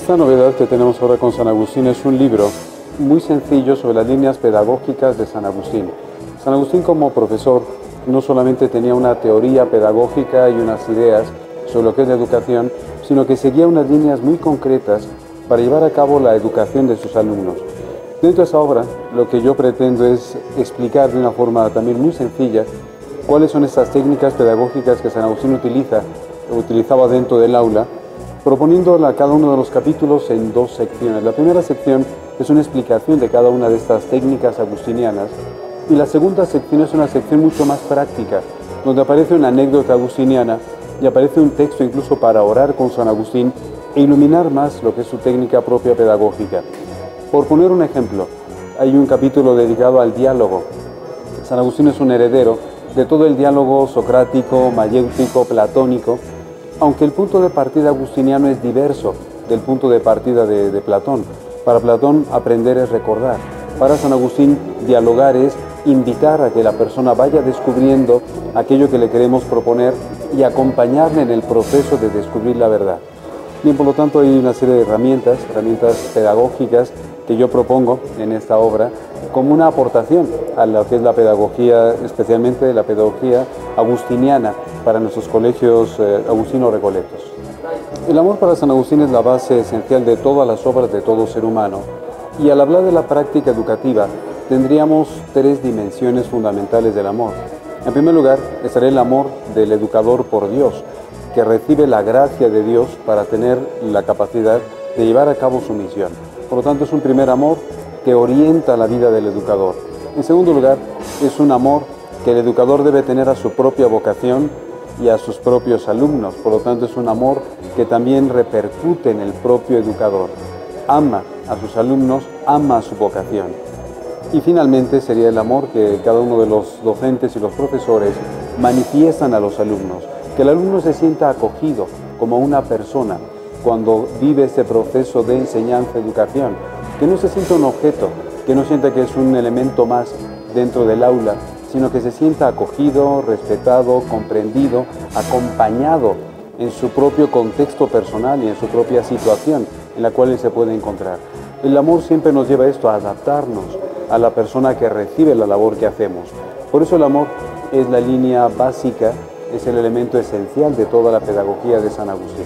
Esta novedad que tenemos ahora con San Agustín es un libro muy sencillo sobre las líneas pedagógicas de San Agustín. San Agustín, como profesor, no solamente tenía una teoría pedagógica y unas ideas sobre lo que es la educación, sino que seguía unas líneas muy concretas para llevar a cabo la educación de sus alumnos. Dentro de esa obra, lo que yo pretendo es explicar de una forma también muy sencilla cuáles son estas técnicas pedagógicas que San Agustín utilizaba dentro del aula, proponiendo a cada uno de los capítulos en dos secciones. La primera sección es una explicación de cada una de estas técnicas agustinianas, y la segunda sección es una sección mucho más práctica, donde aparece una anécdota agustiniana y aparece un texto incluso para orar con San Agustín e iluminar más lo que es su técnica propia pedagógica. Por poner un ejemplo, hay un capítulo dedicado al diálogo. San Agustín es un heredero de todo el diálogo socrático, mayéutico, platónico, aunque el punto de partida agustiniano es diverso del punto de partida de Platón. Para Platón, aprender es recordar. Para San Agustín, dialogar es invitar a que la persona vaya descubriendo aquello que le queremos proponer y acompañarle en el proceso de descubrir la verdad. Bien, por lo tanto, hay una serie de herramientas pedagógicas que yo propongo en esta obra como una aportación a lo que es la pedagogía, especialmente la pedagogía agustiniana para nuestros colegios agustinos recoletos. El amor para San Agustín es la base esencial de todas las obras de todo ser humano, y al hablar de la práctica educativa tendríamos tres dimensiones fundamentales del amor. En primer lugar, estaría el amor del educador por Dios, que recibe la gracia de Dios para tener la capacidad de llevar a cabo su misión. Por lo tanto, es un primer amor que orienta la vida del educador. En segundo lugar, es un amor que el educador debe tener a su propia vocación y a sus propios alumnos. Por lo tanto, es un amor que también repercute en el propio educador. Ama a sus alumnos, ama su vocación. Y finalmente sería el amor que cada uno de los docentes y los profesores manifiestan a los alumnos. Que el alumno se sienta acogido como una persona cuando vive este proceso de enseñanza-educación, que no se sienta un objeto, que no sienta que es un elemento más dentro del aula, sino que se sienta acogido, respetado, comprendido, acompañado en su propio contexto personal y en su propia situación en la cual él se puede encontrar. El amor siempre nos lleva a esto, a adaptarnos a la persona que recibe la labor que hacemos. Por eso el amor es la línea básica, es el elemento esencial de toda la pedagogía de San Agustín.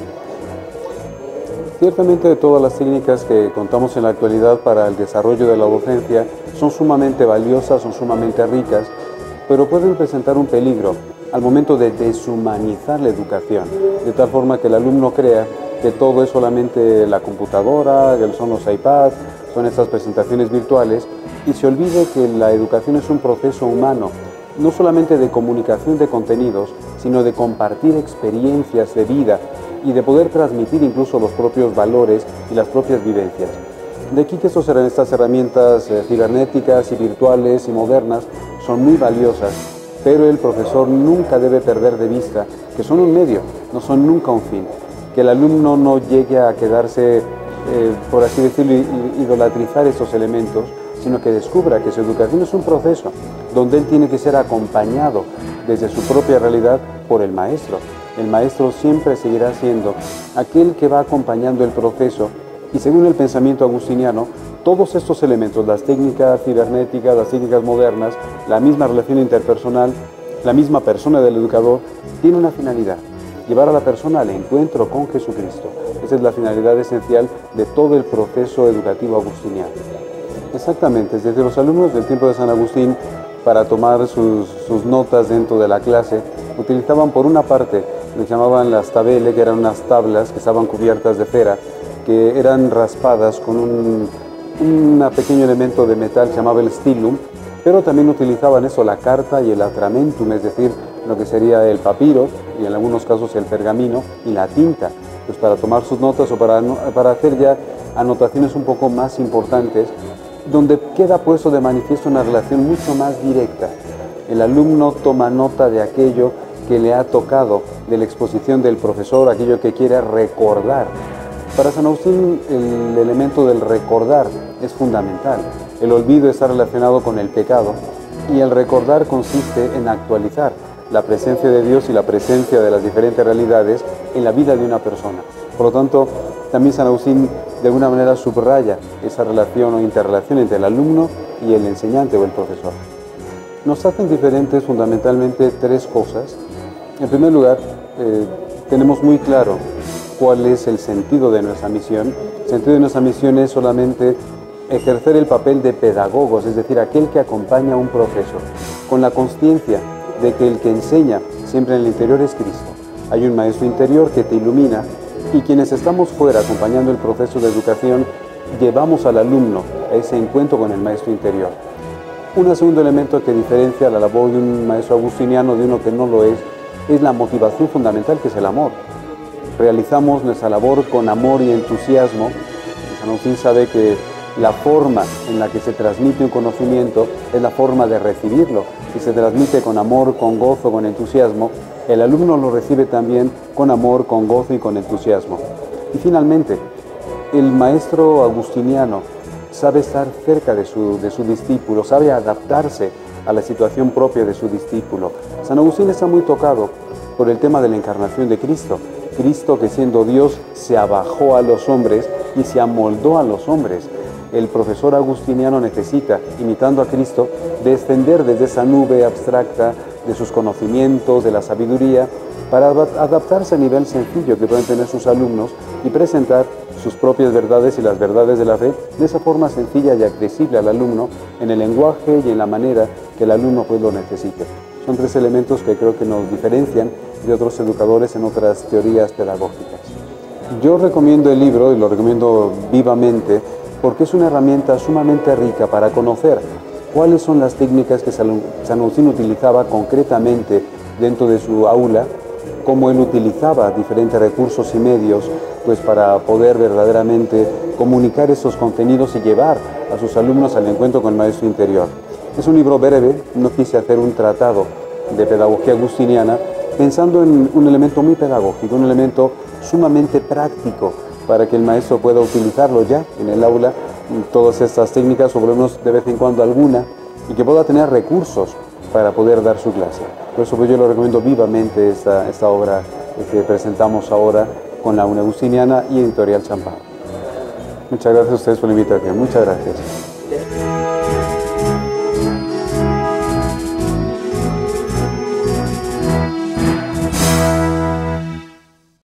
Ciertamente, de todas las técnicas que contamos en la actualidad para el desarrollo de la docencia son sumamente valiosas, son sumamente ricas, pero pueden presentar un peligro al momento de deshumanizar la educación, de tal forma que el alumno crea que todo es solamente la computadora, que son los iPads, son estas presentaciones virtuales, y se olvide que la educación es un proceso humano, no solamente de comunicación de contenidos, sino de compartir experiencias de vida y de poder transmitir incluso los propios valores y las propias vivencias. De aquí que estas herramientas cibernéticas y virtuales y modernas son muy valiosas, pero el profesor nunca debe perder de vista que son un medio, no son nunca un fin. Que el alumno no llegue a quedarse, por así decirlo, idolatrizar esos elementos, sino que descubra que su educación es un proceso donde él tiene que ser acompañado desde su propia realidad por el maestro. El maestro siempre seguirá siendo aquel que va acompañando el proceso, y según el pensamiento agustiniano, todos estos elementos, las técnicas cibernéticas, las técnicas modernas, la misma relación interpersonal, la misma persona del educador, tiene una finalidad: llevar a la persona al encuentro con Jesucristo. Esa es la finalidad esencial de todo el proceso educativo agustiniano. Exactamente, desde los alumnos del tiempo de San Agustín, para tomar sus notas dentro de la clase, utilizaban por una parte lo que llamaban las tabele, que eran unas tablas que estaban cubiertas de cera, que eran raspadas con un pequeño elemento de metal que se llamaba el stilum, pero también utilizaban eso, la carta y el atramentum, es decir, lo que sería el papiro y en algunos casos el pergamino y la tinta, pues para tomar sus notas o para hacer ya anotaciones un poco más importantes, donde queda puesto de manifiesto una relación mucho más directa. El alumno toma nota de aquello que le ha tocado, de la exposición del profesor, aquello que quiere recordar. Para San Agustín el elemento del recordar es fundamental. El olvido está relacionado con el pecado, y el recordar consiste en actualizar la presencia de Dios y la presencia de las diferentes realidades en la vida de una persona. Por lo tanto, También San Agustín de alguna manera subraya esa relación o interrelación entre el alumno y el enseñante o el profesor. Nos hacen diferentes fundamentalmente tres cosas. En primer lugar, tenemos muy claro cuál es el sentido de nuestra misión. El sentido de nuestra misión es solamente ejercer el papel de pedagogos, es decir, aquel que acompaña a un proceso, con la consciencia de que el que enseña siempre en el interior es Cristo. Hay un maestro interior que te ilumina y quienes estamos fuera acompañando el proceso de educación llevamos al alumno a ese encuentro con el maestro interior. Un segundo elemento que diferencia la labor de un maestro agustiniano de uno que no lo es la motivación fundamental, que es el amor. Realizamos nuestra labor con amor y entusiasmo. San Agustín sabe que la forma en la que se transmite un conocimiento es la forma de recibirlo. Si se transmite con amor, con gozo, con entusiasmo, el alumno lo recibe también con amor, con gozo y con entusiasmo. Y finalmente, el maestro agustiniano sabe estar cerca de su discípulo, sabe adaptarse a la situación propia de su discípulo. San Agustín está muy tocado por el tema de la encarnación de Cristo. Cristo, que siendo Dios, se abajó a los hombres y se amoldó a los hombres. El profesor agustiniano necesita, imitando a Cristo, descender desde esa nube abstracta de sus conocimientos, de la sabiduría, para adaptarse a nivel sencillo que pueden tener sus alumnos y presentar sus propias verdades y las verdades de la fe de esa forma sencilla y accesible al alumno, en el lenguaje y en la manera que el alumno pues lo necesite. Son tres elementos que creo que nos diferencian de otros educadores en otras teorías pedagógicas. Yo recomiendo el libro, y lo recomiendo vivamente, porque es una herramienta sumamente rica para conocer cuáles son las técnicas que San Agustín utilizaba concretamente dentro de su aula, cómo él utilizaba diferentes recursos y medios pues para poder verdaderamente comunicar esos contenidos y llevar a sus alumnos al encuentro con el maestro interior. Es un libro breve, no quise hacer un tratado de pedagogía agustiniana, pensando en un elemento muy pedagógico, un elemento sumamente práctico para que el maestro pueda utilizarlo ya en el aula, todas estas técnicas, o por lo menos de vez en cuando alguna, y que pueda tener recursos para poder dar su clase. Por eso pues yo lo recomiendo vivamente esta obra que presentamos ahora con la Unión Agustiniana y Editorial Champán. Muchas gracias a ustedes por la invitación. Muchas gracias.